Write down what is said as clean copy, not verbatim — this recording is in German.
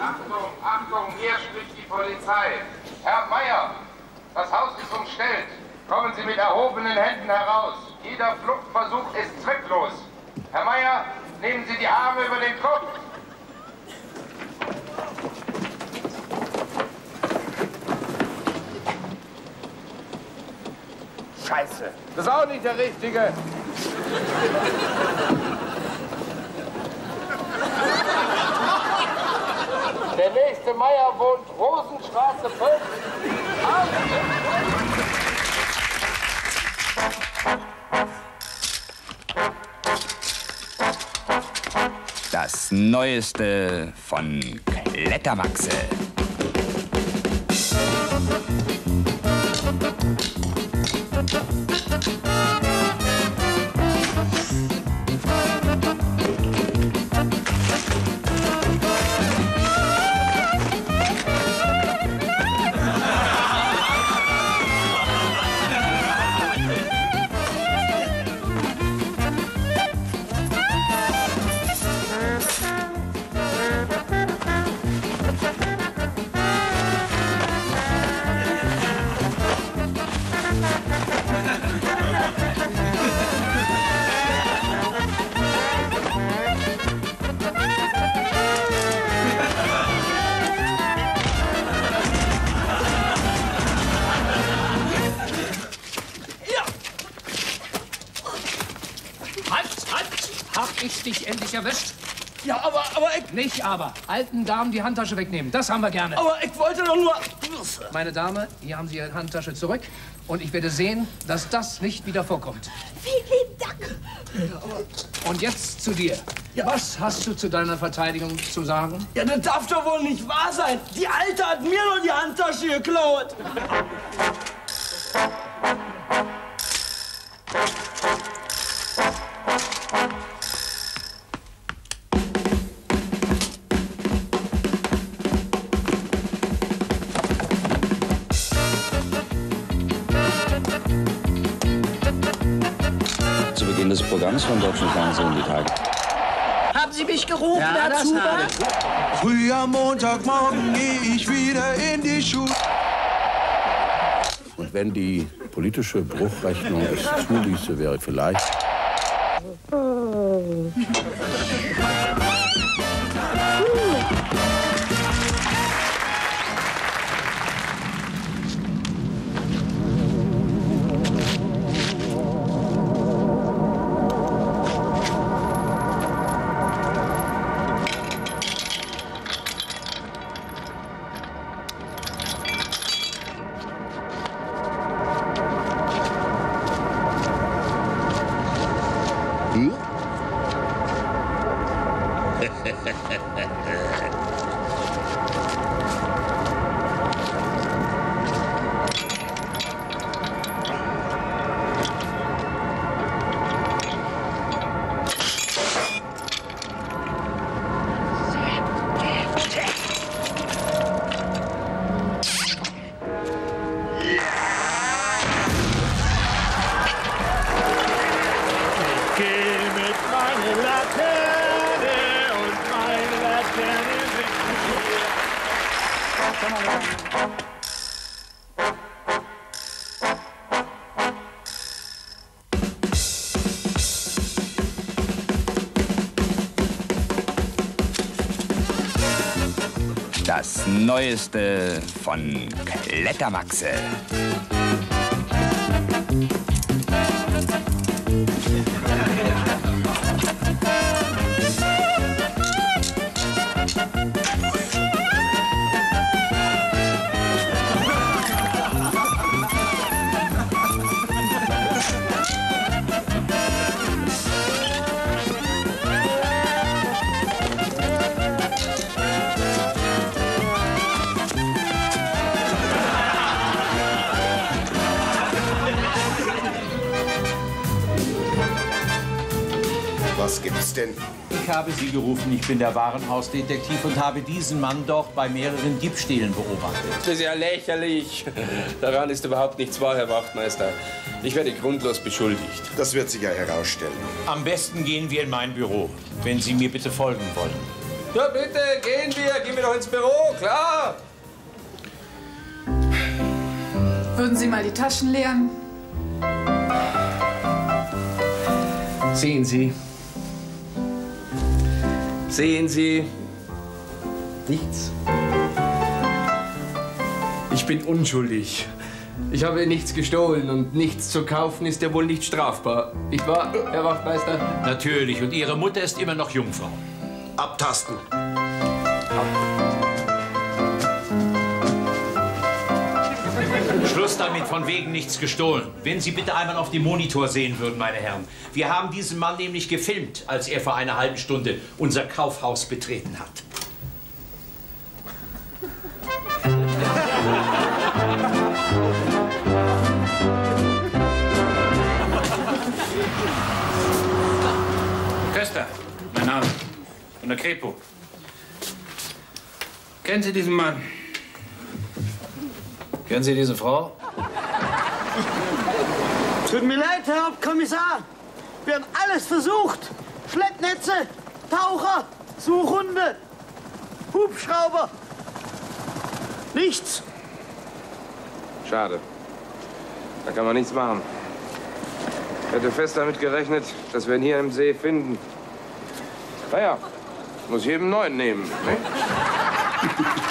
Achtung, Achtung, hier spricht die Polizei. Herr Meier, das Haus ist umstellt. Kommen Sie mit erhobenen Händen heraus. Jeder Fluchtversuch ist zwecklos. Herr Meier, nehmen Sie die Arme über den Kopf. Scheiße, das ist auch nicht der Richtige. Der nächste Meier wohnt Rosenstraße 5. Das Neueste von Klettermaxe. Dich endlich erwischt? Ja, aber ich... Nicht aber. Alten Damen die Handtasche wegnehmen. Das haben wir gerne. Aber ich wollte doch nur... Meine Dame, hier haben Sie Ihre Handtasche zurück. Und ich werde sehen, dass das nicht wieder vorkommt. Vielen lieben Dank. Und jetzt zu dir. Ja. Was hast du zu deiner Verteidigung zu sagen? Ja, das darf doch wohl nicht wahr sein. Die Alte hat mir nur die Handtasche geklaut. Des Programms vom Deutschen Fernsehen die Tage. Haben Sie mich gerufen, ja, Herr Zuber? Früh am Montagmorgen gehe ich wieder in die Schule. Und wenn die politische Bruchrechnung es zuließe, wäre vielleicht... Das Neueste von Klettermaxe. Was gibt's denn? Ich habe Sie gerufen, ich bin der Warenhausdetektiv und habe diesen Mann doch bei mehreren Diebstählen beobachtet. Das ist ja lächerlich. Daran ist überhaupt nichts wahr, Herr Wachtmeister. Ich werde grundlos beschuldigt. Das wird sich ja herausstellen. Am besten gehen wir in mein Büro, wenn Sie mir bitte folgen wollen. Na bitte, gehen wir doch ins Büro, klar. Würden Sie mal die Taschen leeren? Sehen Sie. Sehen Sie. Nichts. Ich bin unschuldig. Ich habe nichts gestohlen und nichts zu kaufen ist ja wohl nicht strafbar. Nicht wahr, Herr Wachtmeister? Natürlich. Und Ihre Mutter ist immer noch Jungfrau. Abtasten. Schluss damit, von wegen nichts gestohlen. Wenn Sie bitte einmal auf den Monitor sehen würden, meine Herren. Wir haben diesen Mann nämlich gefilmt, als er vor einer halben Stunde unser Kaufhaus betreten hat. Köster, mein Name. Von der Kripo. Kennen Sie diesen Mann? Kennen Sie diese Frau? Tut mir leid, Herr Hauptkommissar. Wir haben alles versucht. Schleppnetze, Taucher, Suchhunde, Hubschrauber. Nichts. Schade. Da kann man nichts machen. Ich hätte fest damit gerechnet, dass wir ihn hier im See finden. Naja, muss jedem Neuen nehmen, ne?